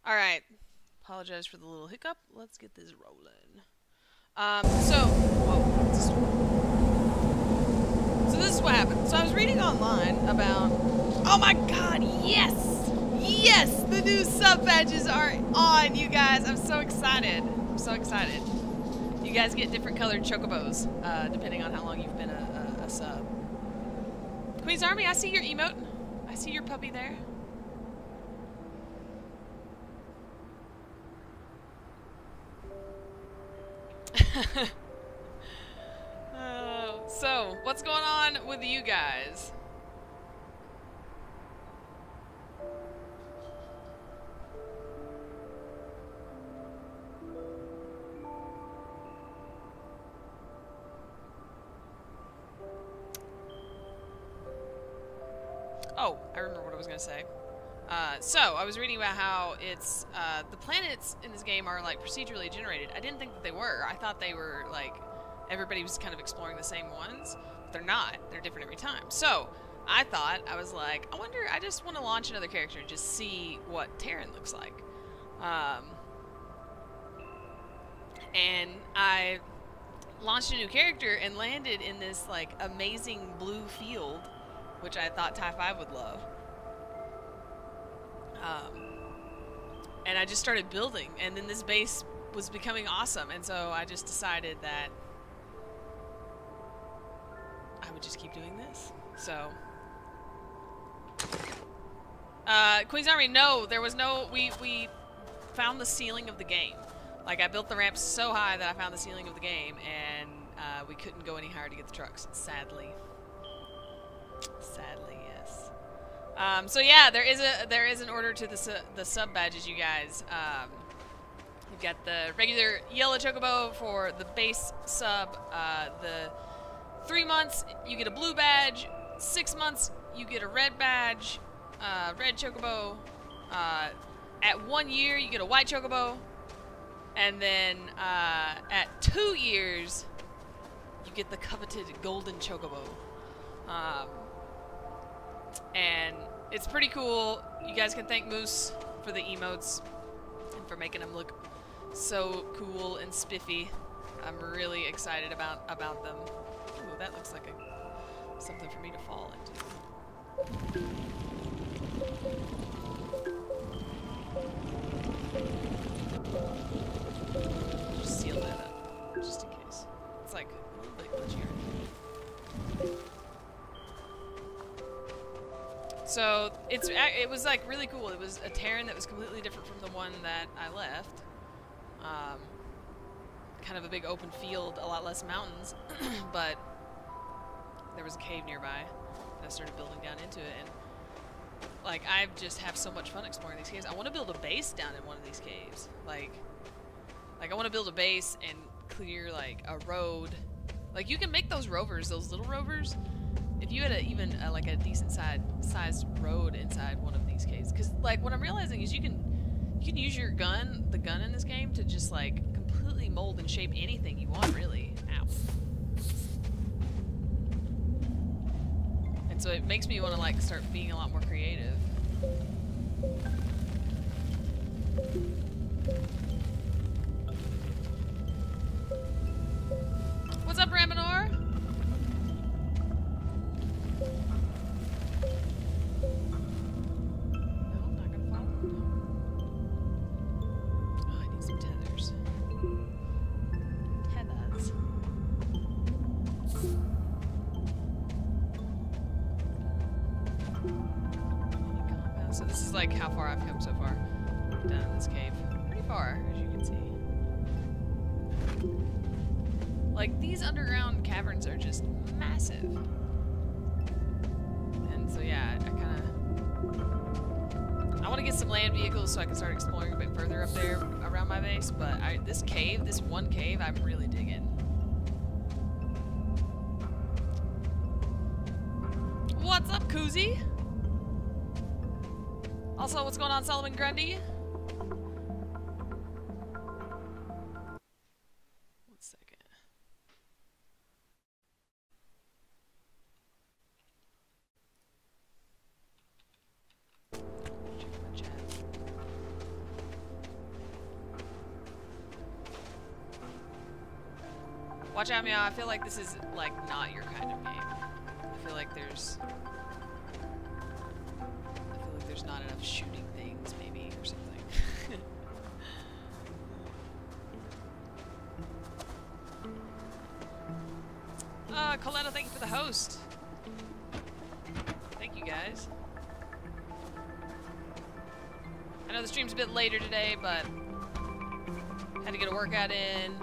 Alright. Apologize for the little hiccup. Let's get this rolling. So this is what happened. So I was reading online about... Oh my god, yes! Yes! The new sub badges are on, you guys! I'm so excited. I'm so excited. You guys get different colored chocobos, depending on how long you've been a sub. Queen's Army, I see your emote. I see your puppy there. So, what's going on with you guys? Oh, I remember what I was going to say. So, I was reading about how it's, the planets in this game are, like, procedurally generated. I didn't think that they were. I thought they were, like, everybody was kind of exploring the same ones. But they're not. They're different every time. So, I thought, I was like, I wonder, I just want to launch another character and just see what Terran looks like. And I launched a new character and landed in this, like, amazing blue field, which I thought Tie 5 would love. And I just started building, and then this base was becoming awesome, and so I just decided that I would just keep doing this. So, Queen's Army, no, there was no, we found the ceiling of the game. Like, I built the ramps so high that I found the ceiling of the game, and we couldn't go any higher to get the trucks, sadly. Sadly, yes. So yeah, there is an order to the sub badges, you guys. You've got the regular yellow chocobo for the base sub. The 3 months you get a blue badge. 6 months you get a red badge, red chocobo. At 1 year you get a white chocobo, and then at 2 years you get the coveted golden chocobo. And it's pretty cool. You guys can thank Moose for the emotes and for making them look so cool and spiffy. I'm really excited about them. Ooh, that looks like something for me to fall into. Just seal that up, just in case. It's like a little bit glitchier. So it was like really cool. It was a Terran that was completely different from the one that I left. Kind of a big open field, a lot less mountains, but there was a cave nearby, and I started building down into it. And like, I just have so much fun exploring these caves. I want to build a base down in one of these caves. Like I want to build a base and clear like a road. Like, you can make those rovers, those little rovers. If you had even like a decent sized road inside one of these caves, because like what I'm realizing is you can use your gun, the gun in this game, to just like completely mold and shape anything you want, really. Ow. And so it makes me want to like start being a lot more creative. What's up, Ramanor? So this is like how far I've come so far down in this cave. Pretty far, as you can see. Like, these underground caverns are just massive. And so yeah, I want to get some land vehicles so I can start exploring a bit further up there around my base, but this one cave, I'm really digging. What's up, Koozie? Also, what's going on, Solomon Grundy? One second. Check my chat. Watch out, Meow. I feel like this is, like, not your kind of game. I feel like there's not enough shooting things, maybe, or something. Coletta, thank you for the host. Thank you, guys. I know the stream's a bit later today, but had to get a workout in.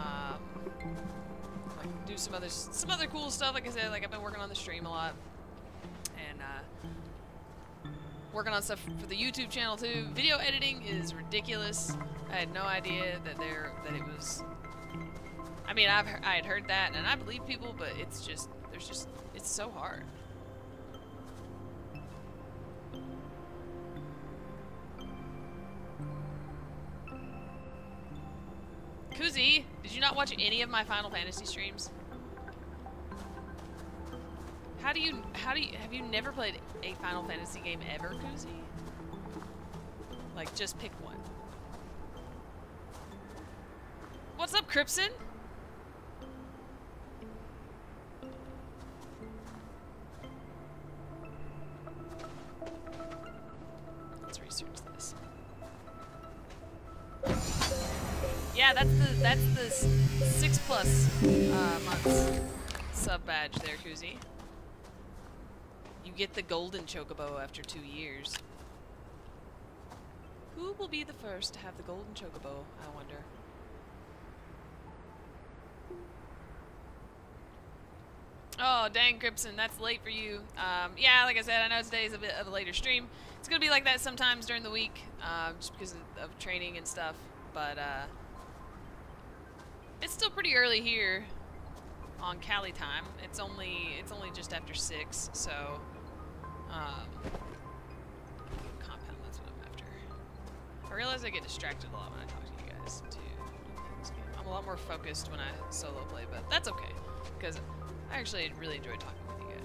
Like do some other cool stuff. Like I said, like I've been working on the stream a lot, and working on stuff for the YouTube channel too. Video editing is ridiculous. I had no idea that it was. I mean, I had heard that, and I believe people, but it's just it's so hard. Kuzi, did you not watch any of my Final Fantasy streams? Have you never played a Final Fantasy game ever, Kuzi? Like, just pick one. What's up, Cripson? Let's research this. Yeah, that's the 6+ months sub badge there, Kuzi. You get the golden chocobo after 2 years. Who will be the first to have the golden chocobo, I wonder? Oh, dang, Cripson, that's late for you. Yeah, like I said, I know today's a bit of a later stream. It's gonna be like that sometimes during the week, just because of training and stuff. But it's still pretty early here on Cali time. It's only just after 6, so compound, that's what I'm after. I realize I get distracted a lot when I talk to you guys too. I'm a lot more focused when I solo play, but that's okay, because I actually really enjoy talking with you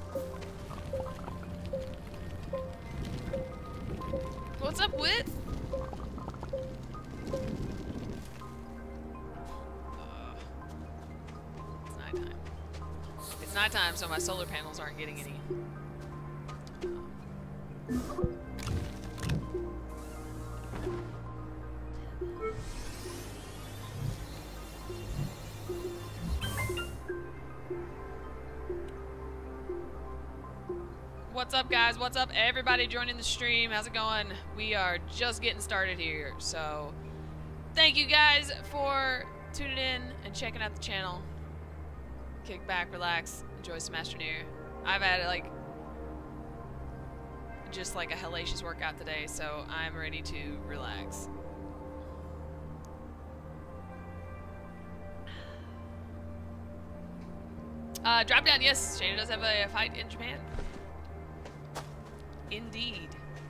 guys. What's up, Wit? It's nighttime. It's nighttime, so my solar panels aren't getting any. What's up, guys? What's up, everybody joining the stream? How's it going? We are just getting started here, so thank you guys for tuning in and checking out the channel. Kick back, relax, enjoy some Astroneer. I've had like just like a hellacious workout today, so I'm ready to relax. Drop down, yes, Shana does have a fight in Japan. Indeed.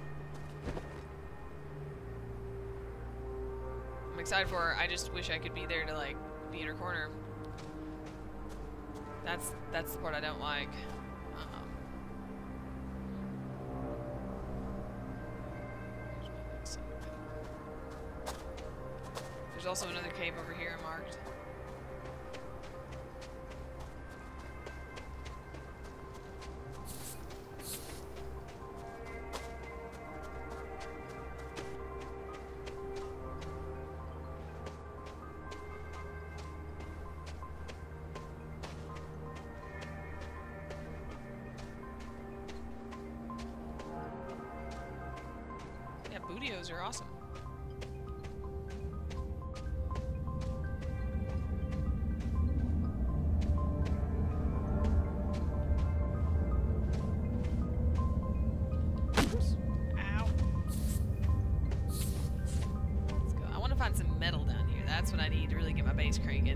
I'm excited for her. I just wish I could be there to like be in her corner. That's the part I don't like. There's also another cave over here marked. Bootios are awesome. Oops. Ow. Let's go. I want to find some metal down here. That's what I need to really get my base cranking.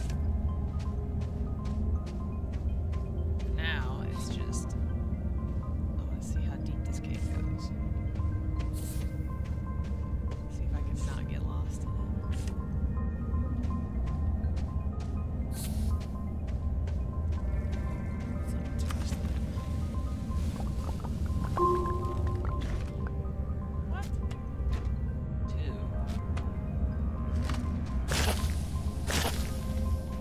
Now it's just... oh, let's see how deep this cave goes. Not get lost in it. What? 2.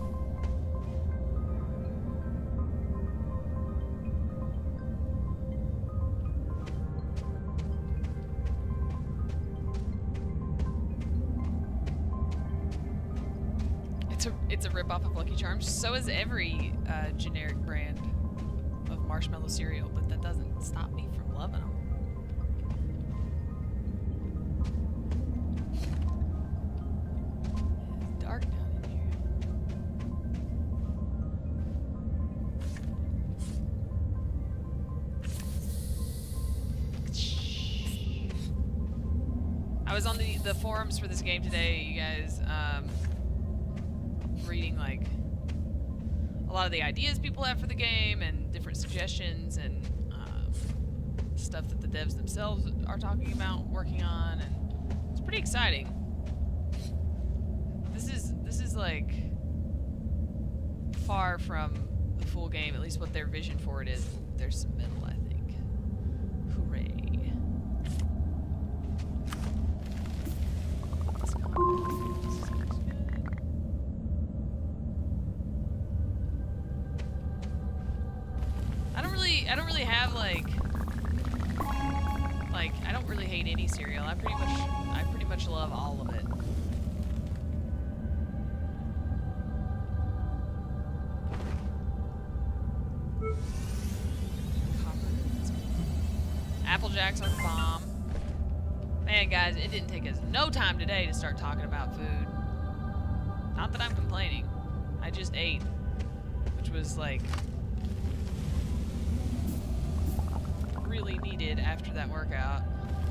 It's a rip-off of Lucky Charms. So is every generic brand of marshmallow cereal, but that doesn't stop me from loving them. It's dark down in here. I was on the forums for this game today, you guys, reading like a lot of the ideas people have for the game and different suggestions and stuff that the devs themselves are talking about working on, and it's pretty exciting. This is like far from the full game, at least what their vision for it is. There's some middle, I think. Hooray. I don't really have like I don't really hate any cereal. I pretty much love all of it. Apple Jacks are the bomb. Man, guys, it didn't take us no time today to start talking about food. Not that I'm complaining. I just ate, which was like really needed after that workout.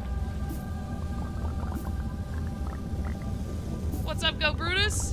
What's up, Go Brutus?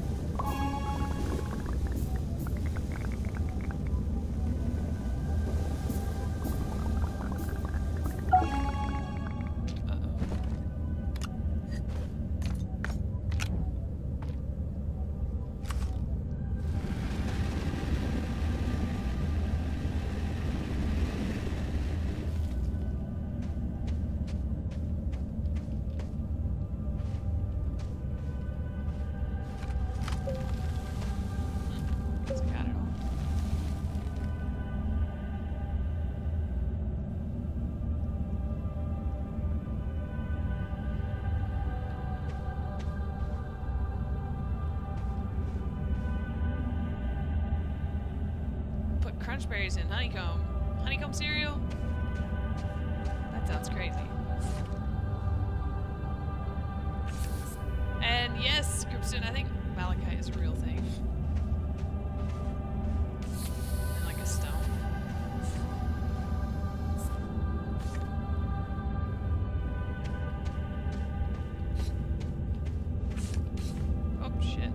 Crunchberries and honeycomb cereal. That sounds crazy. And yes, Cryptstone, I think malachite is a real thing. And like a stone. Oh shit.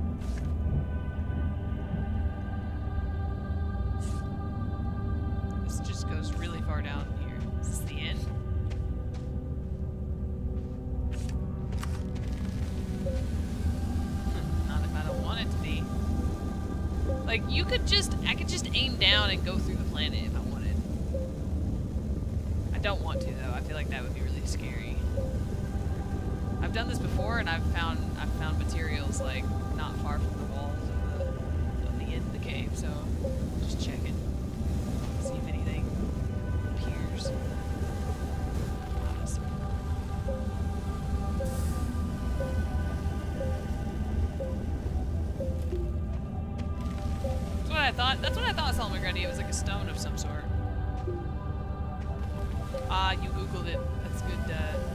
Goes really far down here. Is this the end? Not if I don't want it to be. Like, I could just aim down and go through the planet if I wanted. I don't want to, though. I feel like that would be really scary. I've done this before, and I've found materials, like, not far from the walls of the end of the cave, so just checking. See if anything appears. Awesome. That's what I thought. That's what I thought Solomon Grundy. It was like a stone of some sort. Ah, you Googled it. That's good.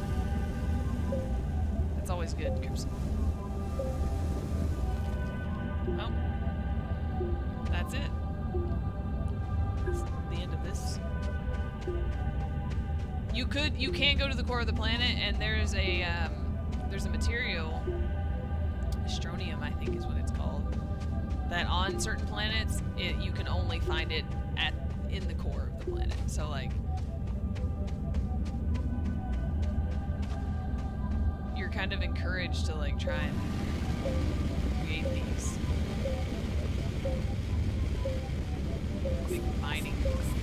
That's always good, Crimson. Well, that's it. The end of this. You can go to the core of the planet, and there's a material, Astroneer, I think is what it's called, that on certain planets you can only find it in the core of the planet. So like you're kind of encouraged to like try and create these big mining,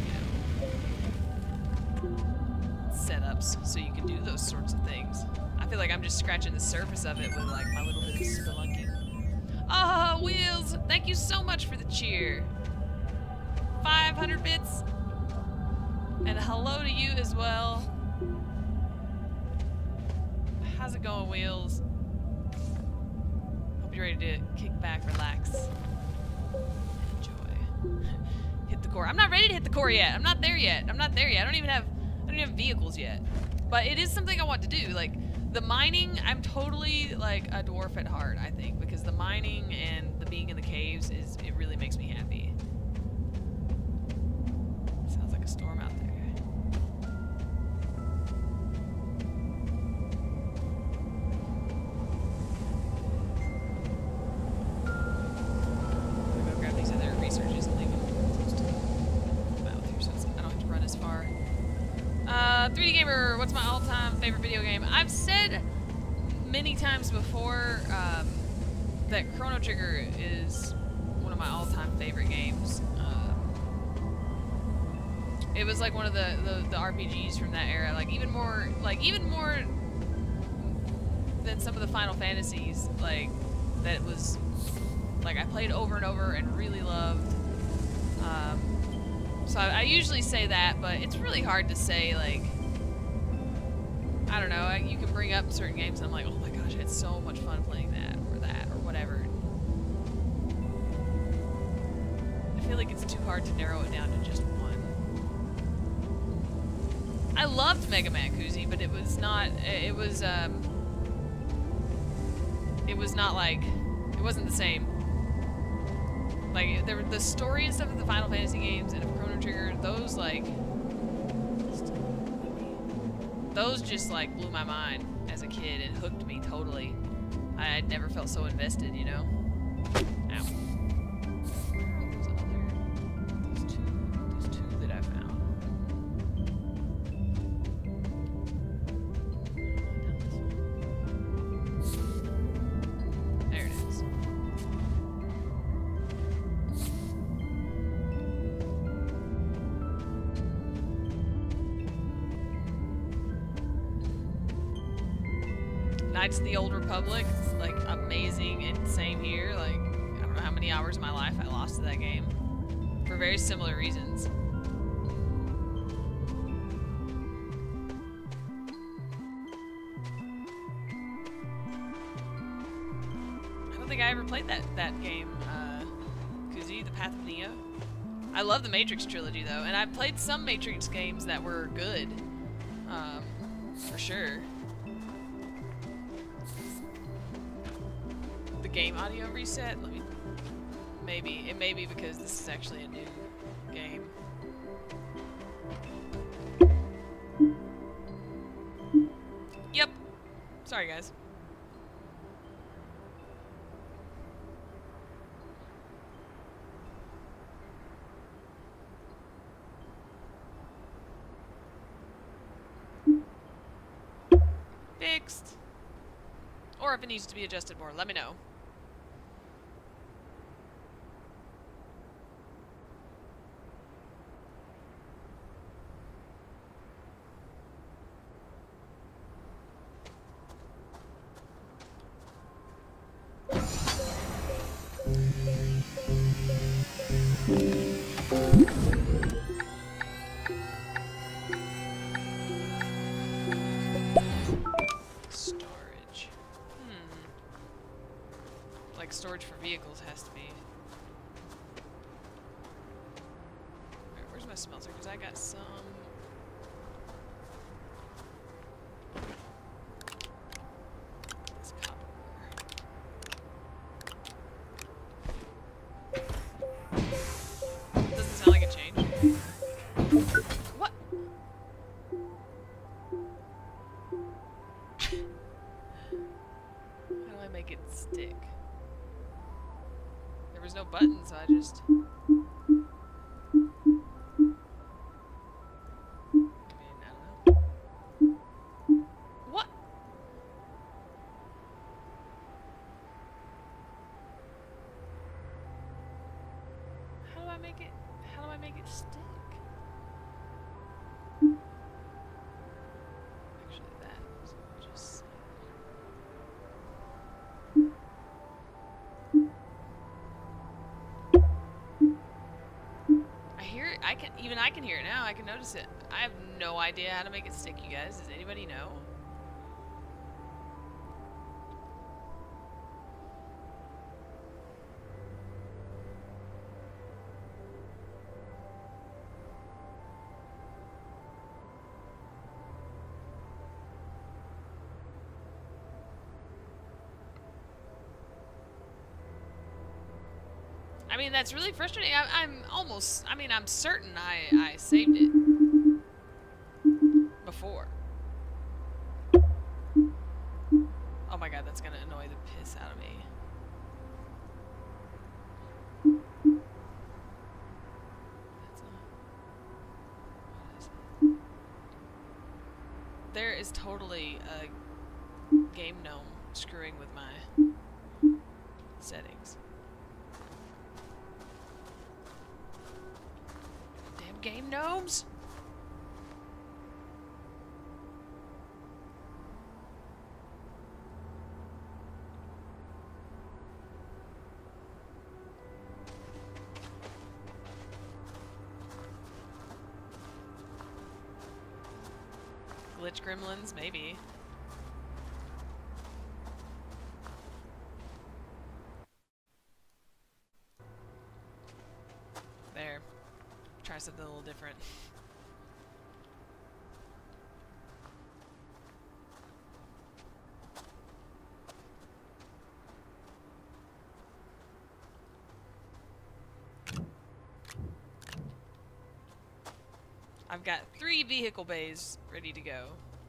setups so you can do those sorts of things. I feel like I'm just scratching the surface of it with like my little bit of spelunking. Ah, oh, Wheels! Thank you so much for the cheer. 500 bits. And hello to you as well. How's it going, Wheels? Hope Hope you're ready to kick back, relax, and enjoy. Hit the core. I'm not ready to hit the core yet. I'm not there yet. I'm not there yet. I don't even have vehicles yet. But it is something I want to do. Like, the mining, I'm totally, like, a dwarf at heart, I think. Because the mining and the being in the caves, it really makes me happy. Sounds like a storm out there. I'm gonna go grab these other researches and leave them close to the mouth here so I don't have to run as far. 3D Gamer, what's my all-time favorite video game? I've said many times before that Chrono Trigger is one of my all-time favorite games. It was like one of the RPGs from that era, like even more than some of the Final Fantasies, like that was like I played over and over and really loved. So I usually say that, but it's really hard to say, like, I don't know, you can bring up certain games and I'm like, oh my gosh, I had so much fun playing that, or whatever. I feel like it's too hard to narrow it down to just one. I loved Mega Man Koozie, but it was not like, it wasn't the same. Like, there were the story and stuff of the Final Fantasy games and of Chrono Trigger, those, like, those just, like, blew my mind as a kid and hooked me totally. I'd never felt so invested, you know? Ow. Where are those those two that I found? There it is. Knights of the Old Republic, like, amazing, and same here. Like, I don't know how many hours of my life I lost to that game for very similar reasons. I don't think I ever played that game, Koozie, The Path of Neo. I love the Matrix trilogy though, and I've played some Matrix games that were good, for sure. Game audio reset. Let me. Maybe it may be because this is actually a new game. Yep. Sorry, guys. Fixed. Or if it needs to be adjusted more, let me know. Storage for vehicles has to be. Alright, where's my smelter? Because I got some. This copper. Doesn't sound like it changed. What? How do I make it stick? There was no button, so I just... I don't know. What? How do I make it stick? Actually, that was just... I can hear it now. I can notice it. I have no idea how to make it stick, you guys. Does anybody know? mean, that's really frustrating. I'm almost, I mean, I'm certain I saved it before. Oh my god, that's gonna annoy the piss out of me. That's not... What is it? There is totally a game gnome screwing with my settings. Damn game gnomes! Glitch gremlins, maybe. There. Try something a little different. I've got 3 vehicle bays ready to go.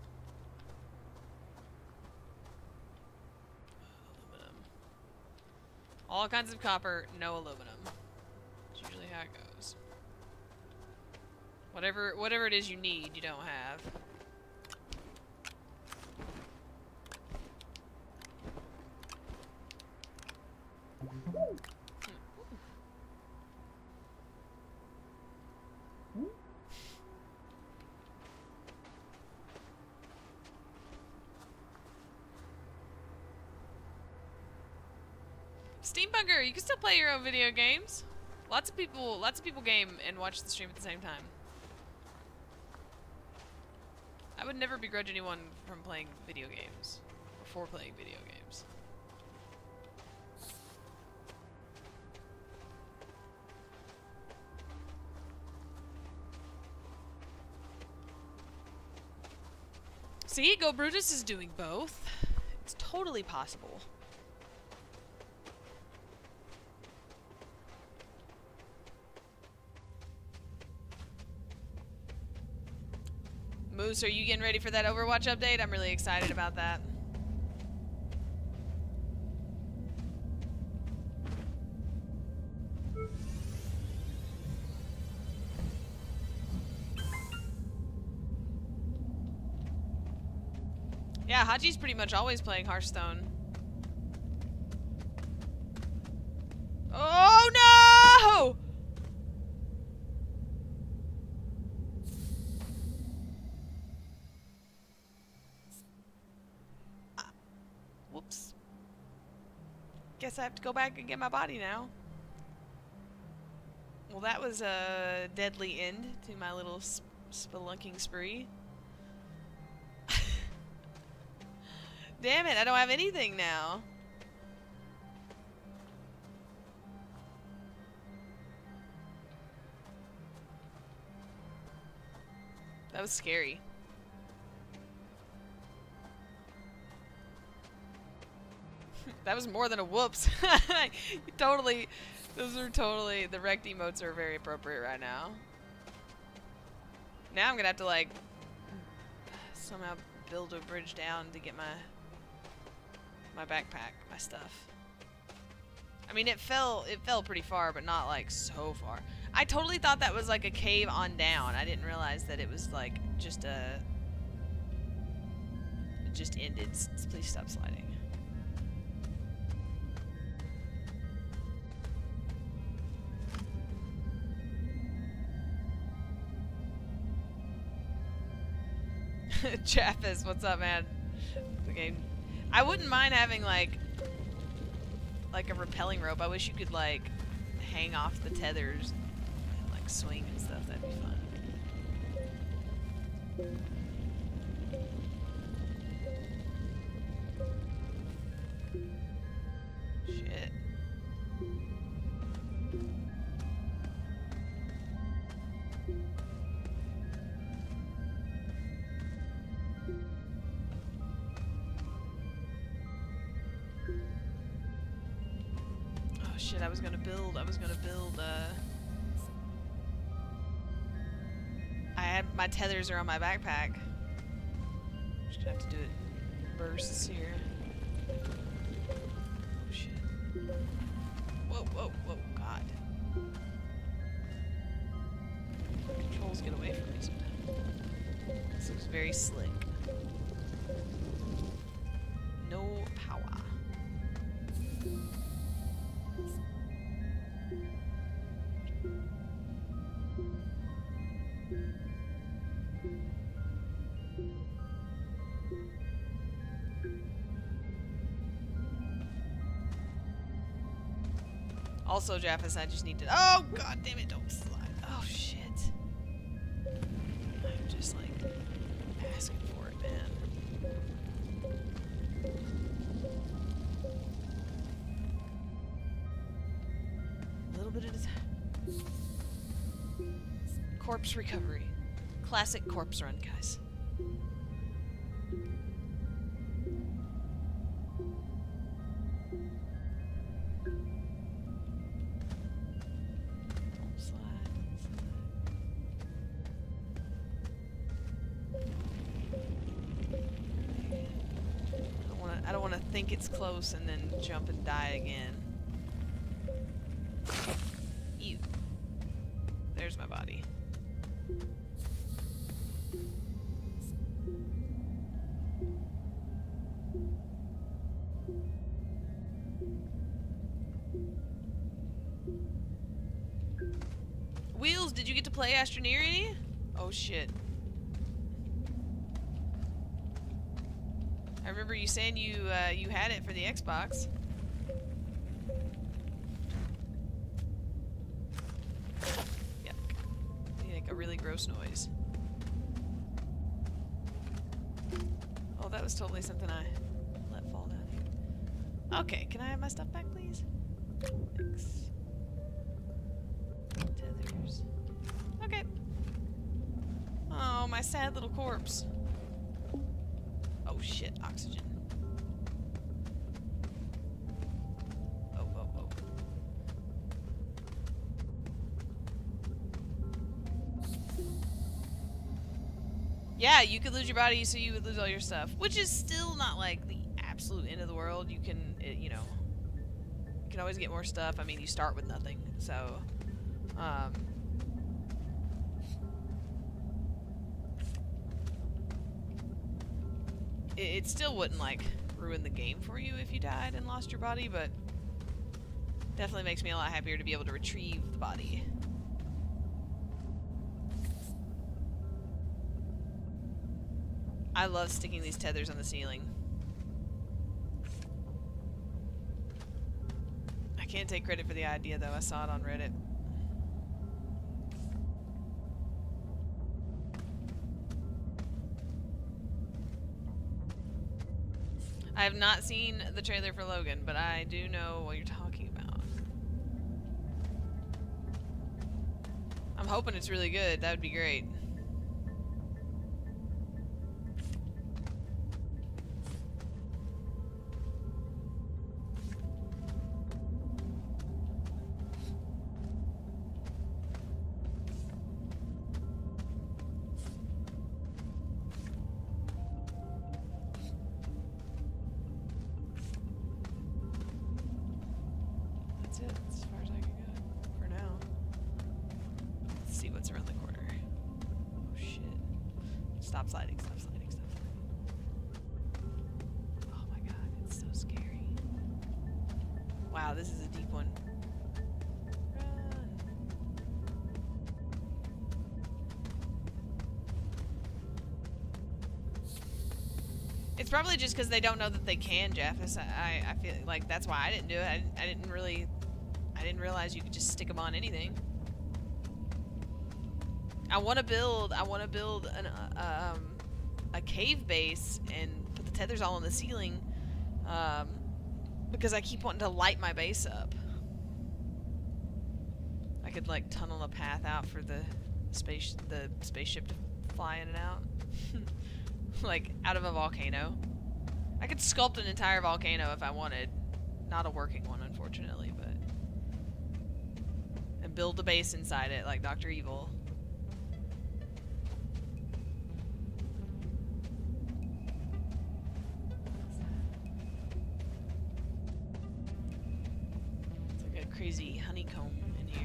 Aluminum. All kinds of copper, no aluminum. That's usually how it goes. Whatever it is you need, you don't have. Steambunker, you can still play your own video games. Lots of people game and watch the stream at the same time. I would never begrudge anyone from playing video games before playing video games. See, Go Brutus is doing both. It's totally possible. Moose, are you getting ready for that Overwatch update? I'm really excited about that. Yeah, Haji's pretty much always playing Hearthstone. Oh no! Whoops. Guess I have to go back and get my body now. Well, that was a deadly end to my little spelunking spree. Damn it, I don't have anything now. That was scary. That was more than a whoops. Totally, those are totally, the wrecked emotes are very appropriate right now. Now I'm gonna have to like, somehow build a bridge down to get my backpack, my stuff. I mean, it fell pretty far, but not like so far. I totally thought that was like a cave on down. I didn't realize that it was like just a, it just ended. Please stop sliding. Chaffis, what's up, man? The game. I wouldn't mind having like a rappelling rope. I wish you could like hang off the tethers and like swing and stuff. That'd be fun. Shit. shit, I was gonna build, my tethers are on my backpack. Just gonna have to do it in bursts here. Oh shit. Whoa, whoa, whoa, god. Controls get away from me sometimes. This looks very slick. No power. Also, Japhis, I just need to— oh, god damn it, don't slide. Oh, shit. I'm just, like, asking for it, man. A little bit at a time. Corpse recovery. Classic corpse run, guys. I don't want to think it's close and then jump and die again. Ew. There's my body. Wheels, did you get to play Astroneer any? Oh shit. I remember you saying you had it for the Xbox. Yep. You make a really gross noise. Oh, that was totally something I let fall down here. Okay, can I have my stuff back, please? Thanks. Tethers. Okay. Oh, my sad little corpse. Oh shit, oxygen. Oh, oh, oh. Yeah, you could lose your body so you would lose all your stuff. Which is still not like the absolute end of the world. You can, you know, you can always get more stuff. I mean, you start with nothing, so, it still wouldn't, like, ruin the game for you if you died and lost your body, but definitely makes me a lot happier to be able to retrieve the body. I love sticking these tethers on the ceiling. I can't take credit for the idea, though. I saw it on Reddit. I have not seen the trailer for Logan, but I do know what you're talking about. I'm hoping it's really good. That would be great. As far as I can go for now. Let's see what's around the corner. Oh shit. Stop sliding, stop sliding, stop sliding. Oh my god, it's so scary. Wow, this is a deep one. Run. It's probably just because they don't know that they can, Jeff. I feel like that's why I didn't do it. I didn't realize you could just stick them on anything. I want to build an a cave base and put the tethers all on the ceiling, because I keep wanting to light my base up. I could like tunnel a path out for the spaceship to fly in and out, like out of a volcano. I could sculpt an entire volcano if I wanted, not a working one, unfortunately, but. can build a base inside it like Dr. Evil. It's like a crazy honeycomb in here.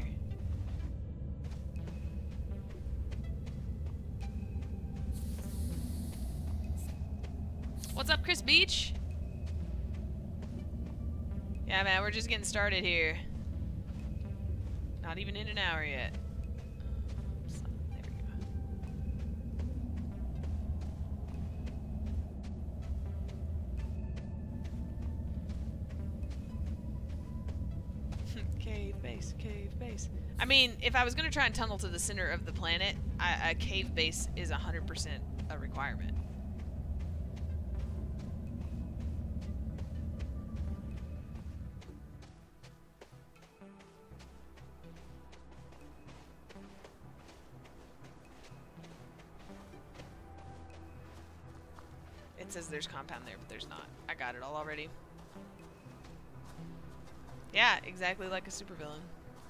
What's up, Chris Beach? Yeah, man, we're just getting started here. Not even in an hour yet. There we go. Cave base, cave base. I mean, if I was going to try and tunnel to the center of the planet, a cave base is 100% a requirement. It says there's compound there, but there's not. I got it all already. Yeah, exactly like a supervillain.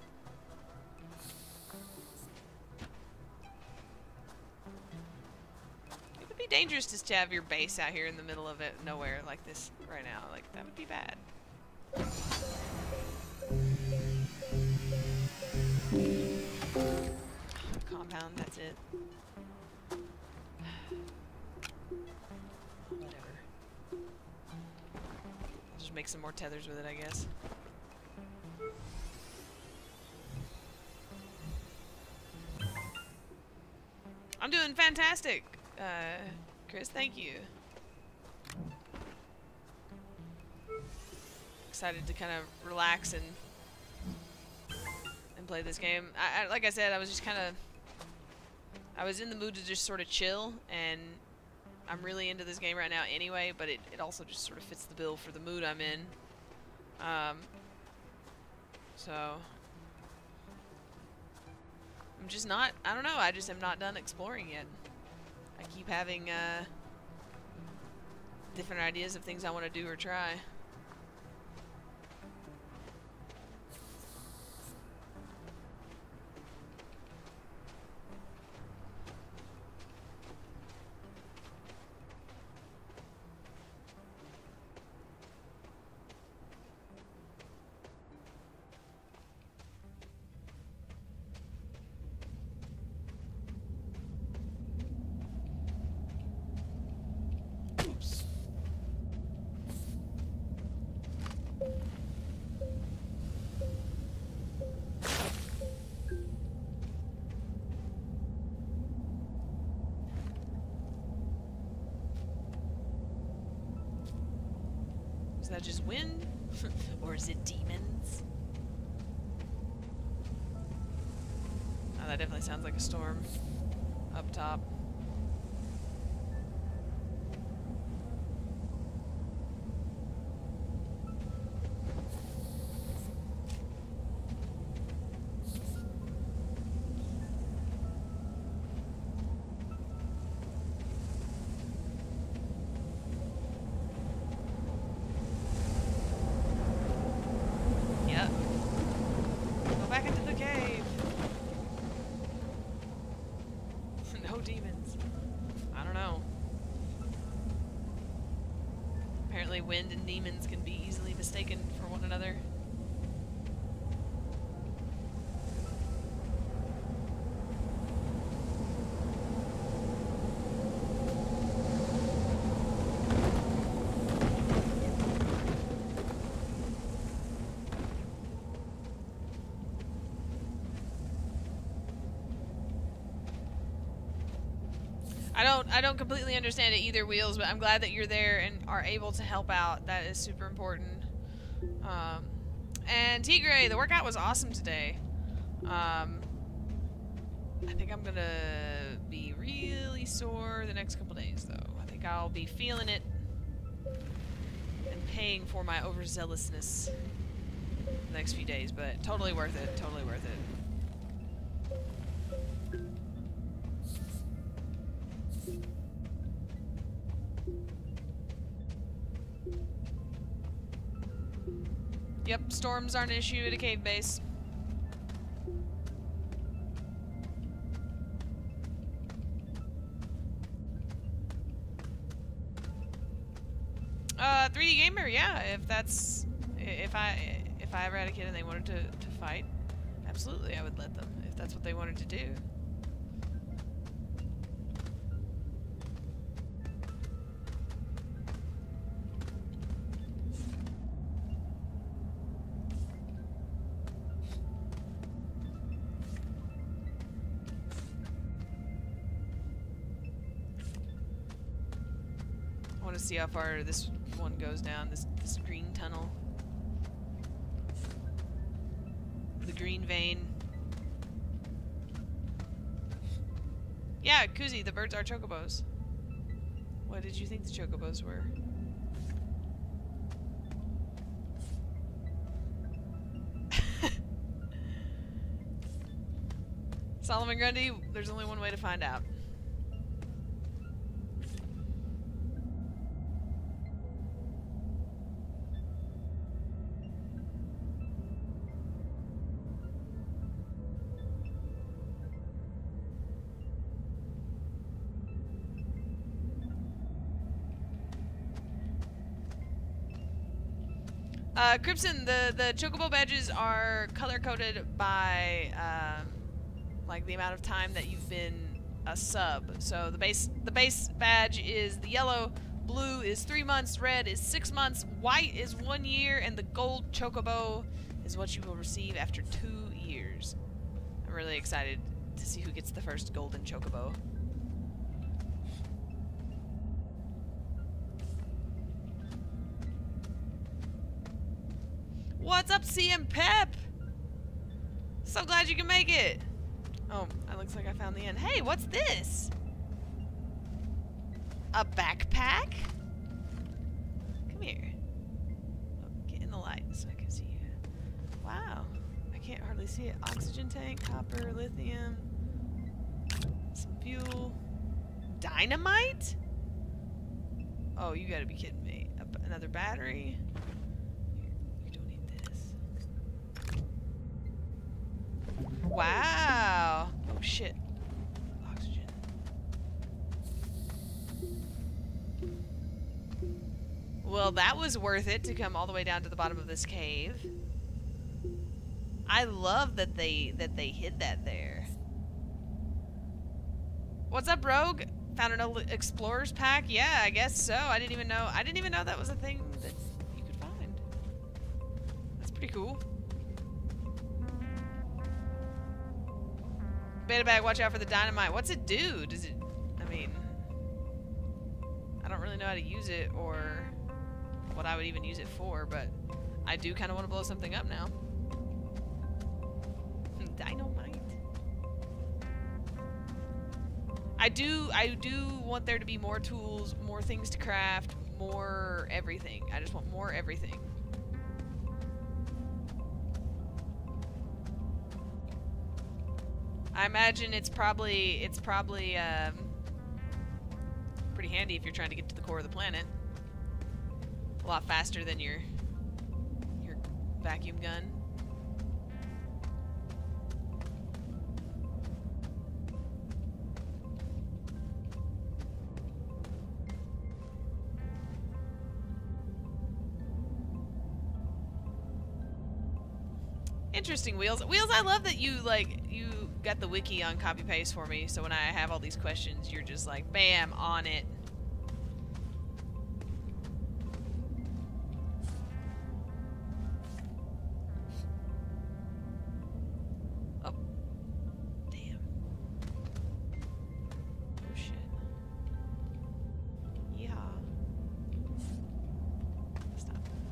It would be dangerous just to have your base out here in the middle of it, nowhere like this right now. Like, that would be bad. Compound, that's it. Make some more tethers with it, I guess. I'm doing fantastic, Chris. Thank you. Excited to kind of relax and play this game. Like I said, I was just kind of, I was in the mood to just sort of chill, and I'm really into this game right now anyway, but it also just sort of fits the bill for the mood I'm in. So I'm just not, I don't know, I just am not done exploring yet. I keep having different ideas of things I want to do or try. Is that just wind? Or is it demons? Oh, that definitely sounds like a storm up top. Wind and demons can be easily mistaken for one another. I don't completely understand it either, Wheels, but I'm glad that you're there and are able to help out. That is super important. And Tigray, the workout was awesome today. I think I'm gonna be really sore the next couple days, though. I think I'll be feeling it and paying for my overzealousness the next few days, but totally worth it. Totally worth it. Yep, storms aren't an issue at a cave base. 3D gamer, yeah. If I ever had a kid and they wanted to fight, absolutely, I would let them if that's what they wanted to do. I want to see how far this one goes down, this green tunnel. The green vein. Yeah, Kuzi, the birds are chocobos. What did you think the chocobos were? Solomon Grundy, there's only one way to find out. Cripson, the chocobo badges are color-coded by, like, the amount of time that you've been a sub. So the base badge is the yellow, blue is 3 months, red is 6 months, white is 1 year, and the gold chocobo is what you will receive after 2 years. I'm really excited to see who gets the first golden chocobo. What's up, CM Pep? So glad you can make it. Oh, it looks like I found the end. Hey, what's this? A backpack? Come here. Oh, get in the light so I can see you. Wow. I can't hardly see it. Oxygen tank, copper, lithium, some fuel. Dynamite? Oh, you gotta be kidding me. Another battery? Wow. Oh shit. Oxygen. Well, that was worth it to come all the way down to the bottom of this cave. I love that they hid that there. What's up, Rogue? Found an explorer's pack? Yeah, I guess so. I didn't even know that was a thing that you could find. That's pretty cool. Beta bag, watch out for the dynamite. What's it do? Does it... I mean... I don't really know how to use it or what I would even use it for, but I do kind of want to blow something up now. Dynamite. I do want there to be more tools, more things to craft, more everything. I just want more everything. I imagine it's probably pretty handy if you're trying to get to the core of the planet. A lot faster than your vacuum gun. Interesting, Wheels. Wheels, I love that you got the wiki on copy paste for me, so when I have all these questions, you're just like, bam, on it. Oh. Damn. Oh shit. Yeah. Stop.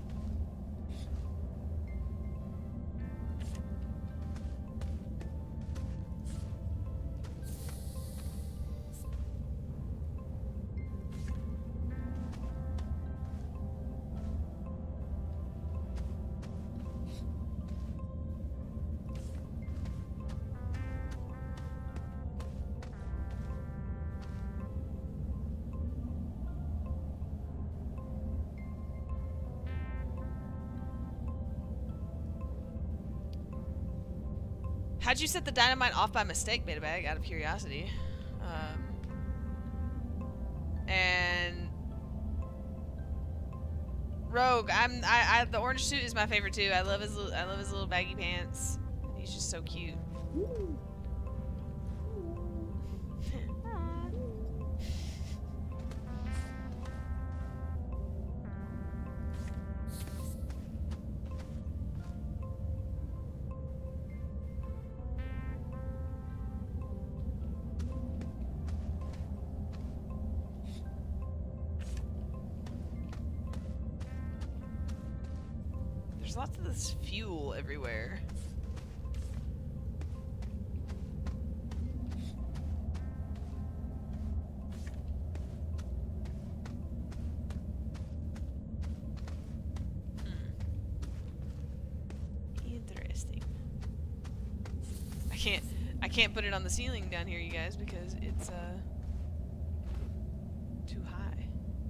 How'd you set the dynamite off by mistake, Beta Bag, out of curiosity? And Rogue, the orange suit is my favorite too. I love his little baggy pants. He's just so cute. There's lots of this fuel everywhere. Interesting. I can't put it on the ceiling down here, you guys, because it's too high.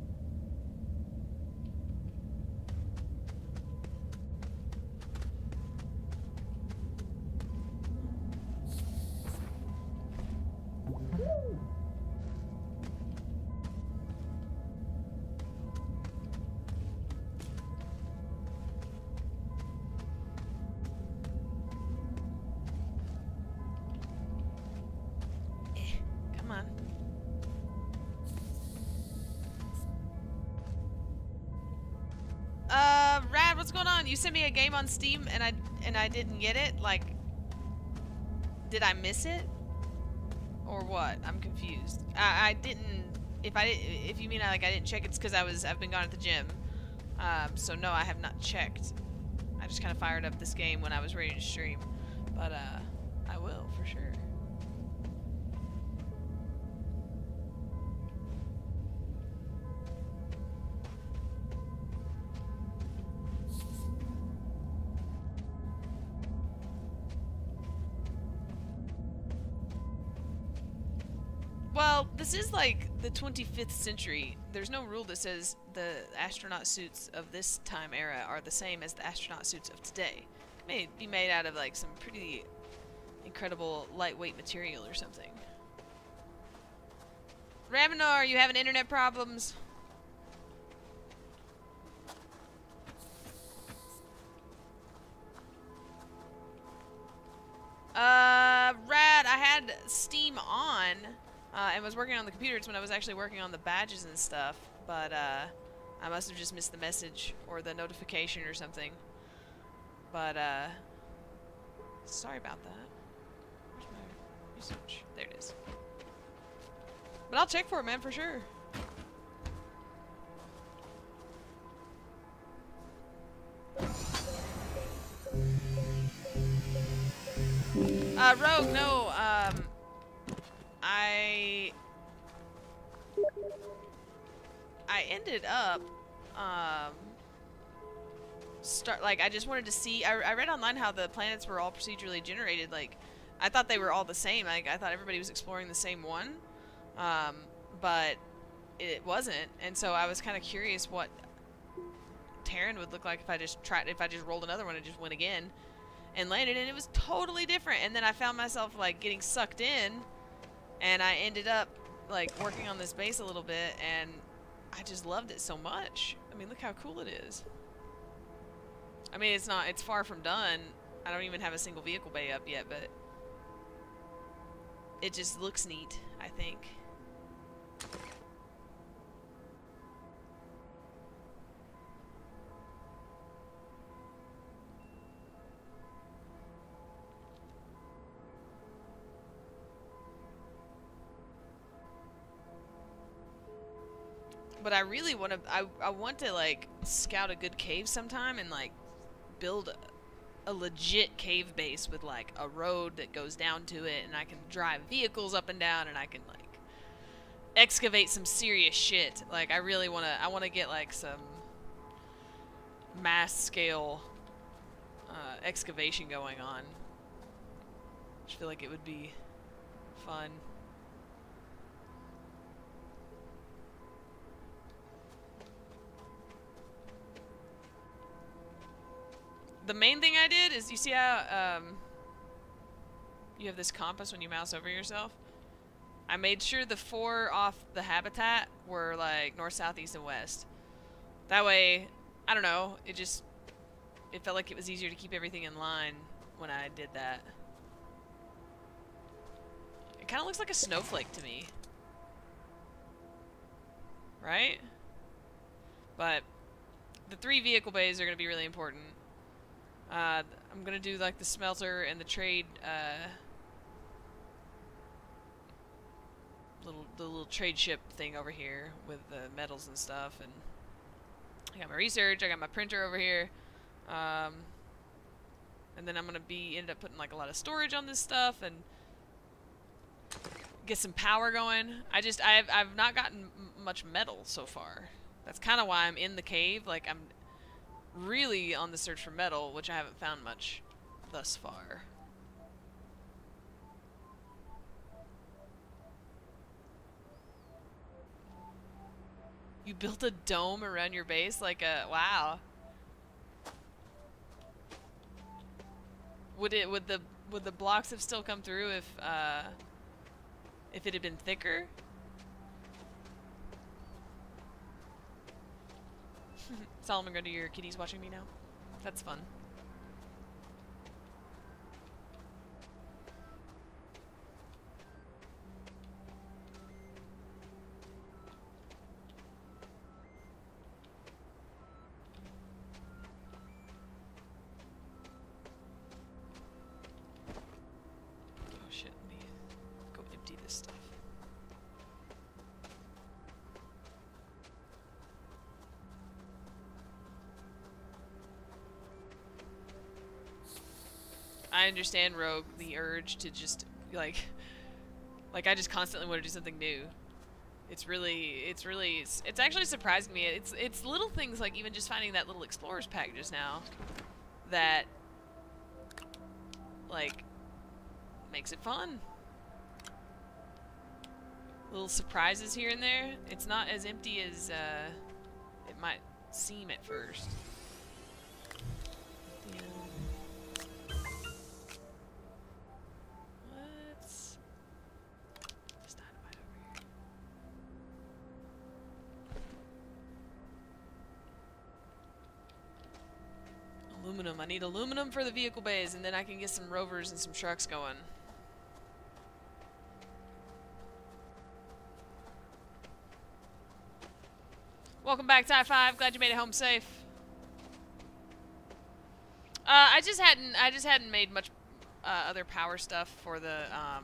Come on. Rad, what's going on? You sent me a game on Steam and I didn't get it? Like, did I miss it? Or what? I'm confused. I didn't, if you mean I didn't check, it's because I've been gone at the gym. So no, I have not checked. I just kind of fired up this game when I was ready to stream. But, I will, for sure. Well, this is like the 25th century. There's no rule that says the astronaut suits of this time era are the same as the astronaut suits of today. It may be made out of like some pretty incredible lightweight material or something. Raminar, are you having internet problems? Rad, I had Steam on. And was working on the computer. It's when I was actually working on the badges and stuff. But, I must have just missed the message or the notification or something. But, sorry about that. Where's my research? There it is. But I'll check for it, man, for sure. Rogue, no, I ended up, I just wanted to see, I read online how the planets were all procedurally generated, like, I thought they were all the same, like, I thought everybody was exploring the same one, but it wasn't, and so I was kind of curious what Terran would look like if I just rolled another one and just went again, and landed, and it was totally different, and then I found myself, like, getting sucked in, and I ended up, like, working on this base a little bit, and I just loved it so much. I mean, look how cool it is. I mean, it's far from done. I don't even have a single vehicle bay up yet, but it just looks neat, I think. But I really want to, I want to, like, scout a good cave sometime and, like, build a legit cave base with, like, a road that goes down to it, and I can drive vehicles up and down, and I can, like, excavate some serious shit. Like, I really want to, I want to get, like, some mass scale excavation going on. I just feel like it would be fun. The main thing I did is, you see how you have this compass when you mouse over yourself? I made sure the 4 off the habitat were like north, south, east, and west. That way, I don't know, it felt like it was easier to keep everything in line when I did that. It kind of looks like a snowflake to me. Right? But the 3 vehicle bays are going to be really important. I'm going to do like the smelter and the trade, the little trade ship thing over here with the metals and stuff. And I got my research, I got my printer over here. And then I'm going to end up putting like a lot of storage on this stuff and get some power going. I've not gotten much metal so far. That's kind of why I'm in the cave. Like, I'm really on the search for metal, which I haven't found much thus far. You built a dome around your base? Like a... Wow. Would the blocks have still come through if it had been thicker? Solomon, go to your kitties watching me now. That's fun. Oh shit, let me go empty this stuff. I understand, Rogue, the urge to just, like I just constantly want to do something new. It's actually surprising me. It's little things like even just finding that little Explorers pack just now that, like, makes it fun. Little surprises here and there. It's not as empty as, it might seem at first. Aluminum. I need aluminum for the vehicle bays, and then I can get some rovers and some trucks going. Welcome back, Tie 5. Glad you made it home safe. I just hadn't made much other power stuff for the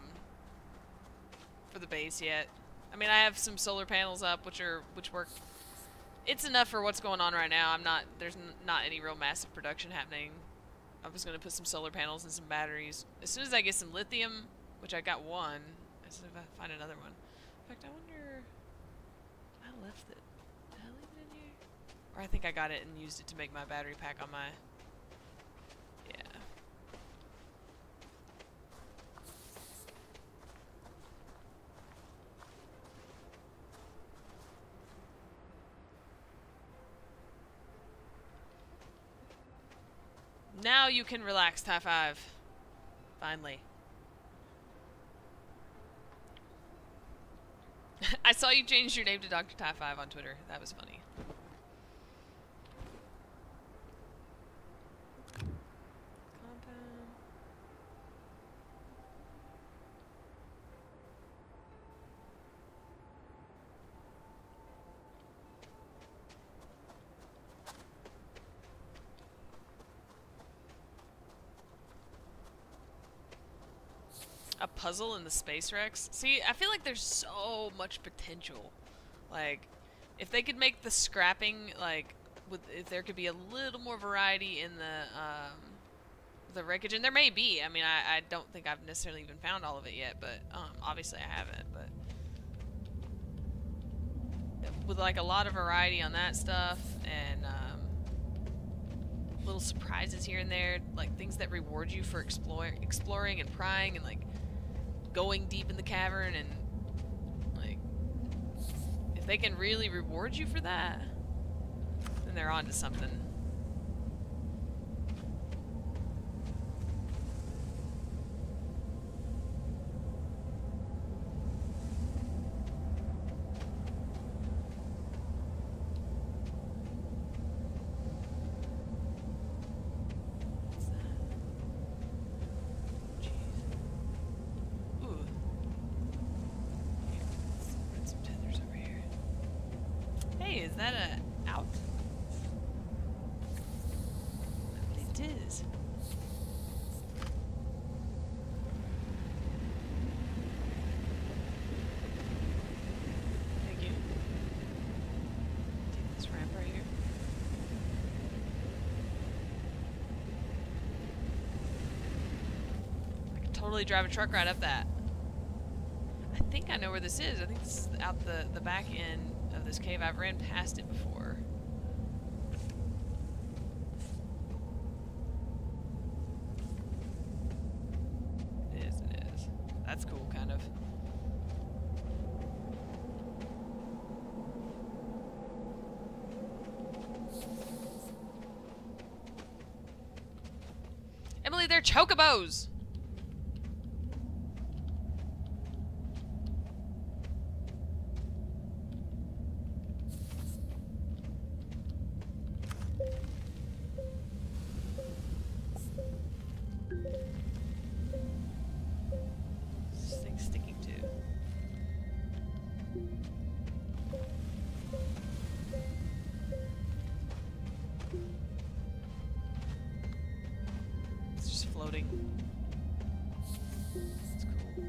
base yet. I mean, I have some solar panels up, which work. It's enough for what's going on right now. There's not any real massive production happening. I was going to put some solar panels and some batteries. As soon as I get some lithium, which I got one, as soon as I find another one. In fact, I wonder, I left it. Did I leave it in here? Or I think I got it and used it to make my battery pack on my, yeah. Now you can relax, Tie 5. Finally. I saw you changed your name to Dr. Tie 5 on Twitter. That was funny. A puzzle in the space Rex. See, I feel like there's so much potential. Like, if they could make the scrapping, like, if there could be a little more variety in the wreckage, and there may be. I mean, I don't think I've necessarily even found all of it yet, but obviously I haven't. But with like a lot of variety on that stuff, and little surprises here and there, like things that reward you for exploring and prying and like going deep in the cavern, and like if they can really reward you for that, then they're on to something. that a out? I believe it is. Thank you. Take this ramp right here. I could totally drive a truck right up that. I think I know where this is. I think this is out the back end of this cave. I've ran past it before. It is. That's cool, kind of. Emily, they're chocobos! Floating. That's cool.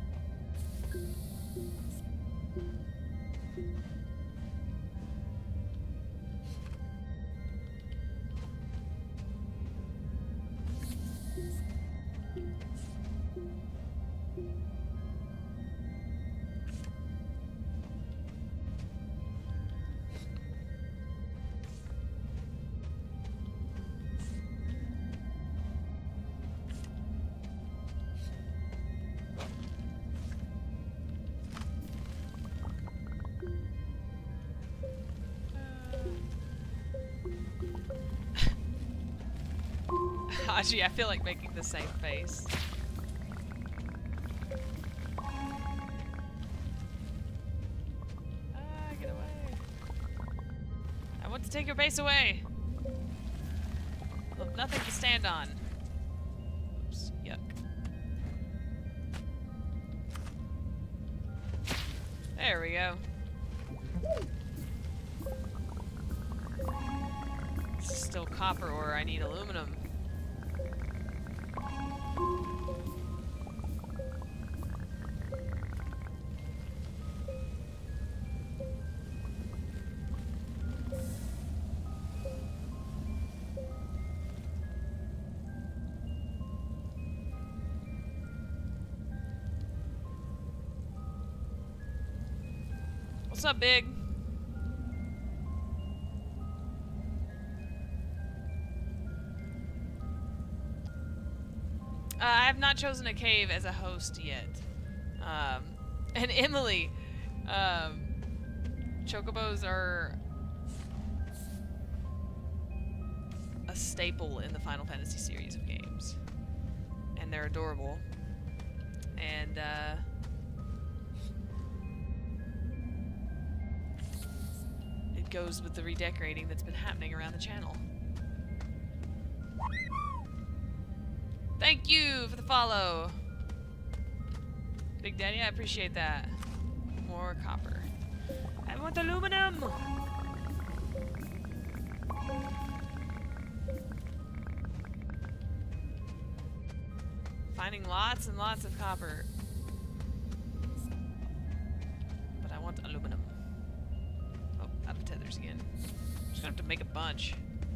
Haji, I feel like making the same face. Get away. I want to take your base away. Look, nothing to stand on. Oops, yuck. There we go. This is still copper ore. I need aluminum. What's up, Big? I have not chosen a cave as a host yet. And Emily, chocobos are a staple in the Final Fantasy series of games. And they're adorable. And, it goes with the redecorating that's been happening around the channel. Thank you for the follow. Big Daddy, I appreciate that. More copper. I want aluminum! Finding lots and lots of copper. But I want aluminum. Oh, out of tethers again. I'm just gonna have to make a bunch.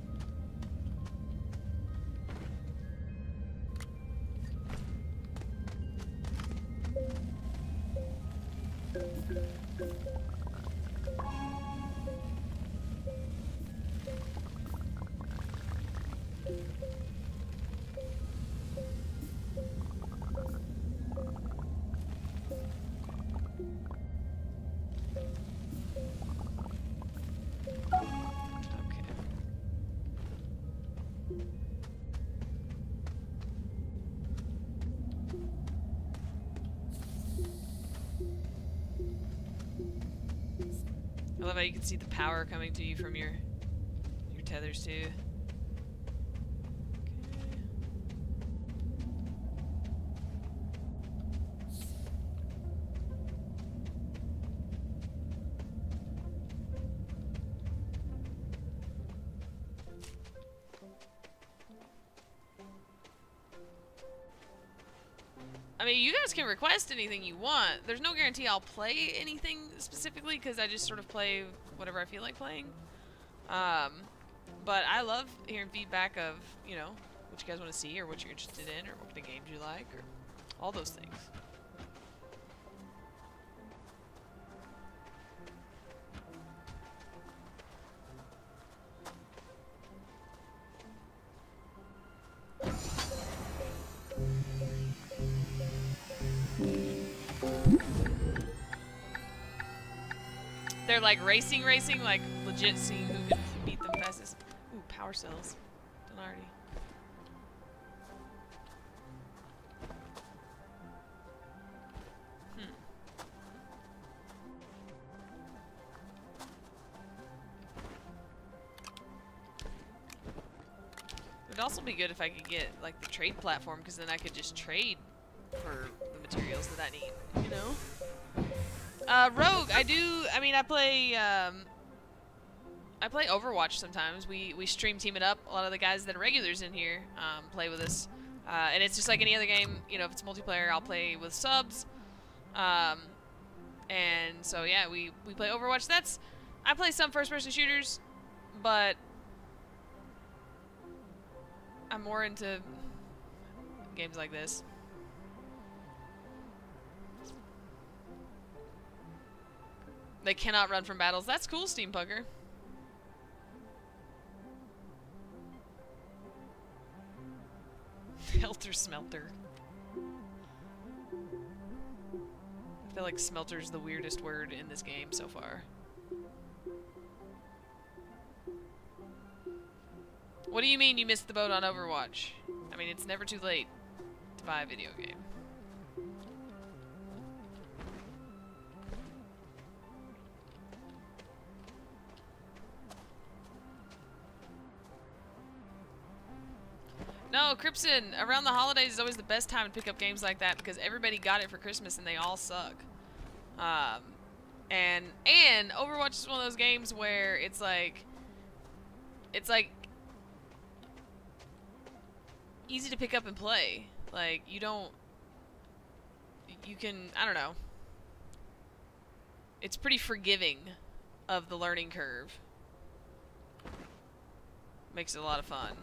I love how you can see the power coming to you from your tethers too. I mean, you guys can request anything you want. There's no guarantee I'll play anything specifically because I just sort of play whatever I feel like playing. But I love hearing feedback of, you know, what you guys want to see or what you're interested in or what kind of games you like or all those things. They're like racing, like legit seeing who can beat them fastest. Ooh, power cells. Done already. It'd also be good if I could get like the trade platform, because then I could just trade for the materials that I need, you know? Rogue, I play Overwatch sometimes. We stream team it up. A lot of the guys that are regulars in here play with us. And it's just like any other game, you know, if it's multiplayer, I'll play with subs. And so yeah, we play Overwatch. I play some first-person shooters, but I'm more into games like this. They cannot run from battles. That's cool, Steampunker. Helter Smelter. I feel like smelter's the weirdest word in this game so far. What do you mean you missed the boat on Overwatch? I mean, it's never too late to buy a video game. No, Crimson, around the holidays is always the best time to pick up games like that because everybody got it for Christmas and they all suck. And Overwatch is one of those games where it's like easy to pick up and play. Like, you can, I don't know. It's pretty forgiving of the learning curve. Makes it a lot of fun.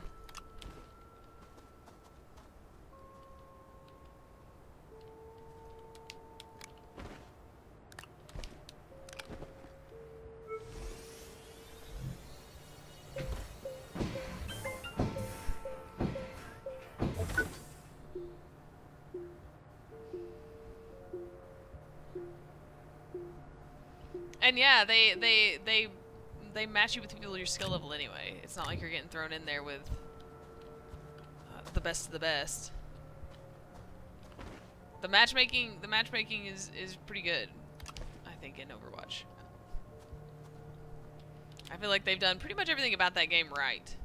And yeah, they match you with people your skill level anyway. It's not like you're getting thrown in there with the best of the best. The matchmaking is pretty good, I think, in Overwatch. I feel like they've done pretty much everything about that game right.